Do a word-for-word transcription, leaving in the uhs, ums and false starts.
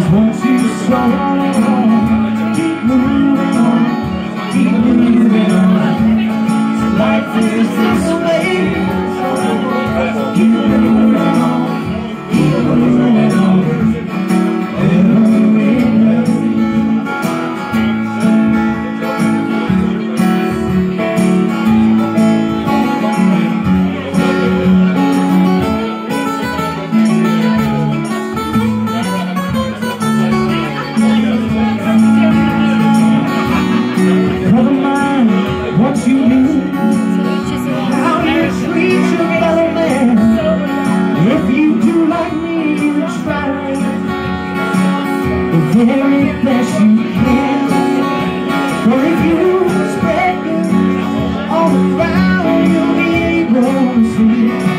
Won't you slow on, keep moving on, keep moving on. Life is this way. Keep moving on, keep moving on. What you do, how you treat your fellow man. If you do like me, you try the very best you can. For if you spread it all around, you'll be able to see